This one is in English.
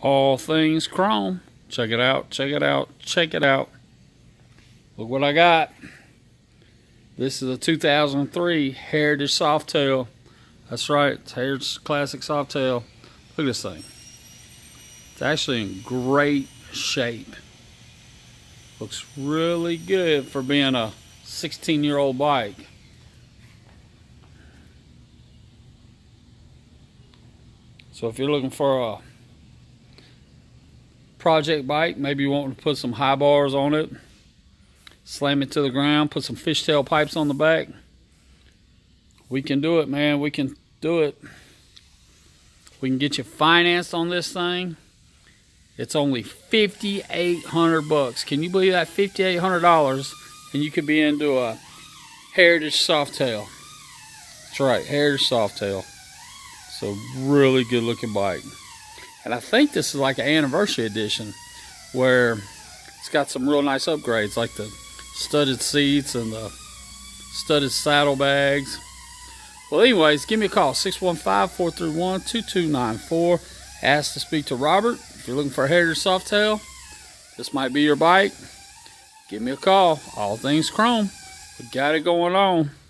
All Things Chrome. Check it out, check it out, check it out. Look what I got. This is a 2003 Heritage Softail. That's right, it's Heritage Classic Softail. Look at this thing. It's actually in great shape. Looks really good for being a 16-year-old bike. So if you're looking for a project bike, maybe you want to put some high bars on it, slam it to the ground, put some fishtail pipes on the back, we can do it, man. We can do it. We can get you financed on this thing. It's only $5,800. Can you believe that? $5,800, and you could be into a Heritage Softail. That's right, Heritage Softail. So really good looking bike. And I think this is like an anniversary edition where it's got some real nice upgrades, like the studded seats and the studded saddlebags. Well, anyways, give me a call, 615-431-2294. Ask to speak to Robert. If you're looking for a Heritage Softail, this might be your bike. Give me a call. All Things Chrome. We got it going on.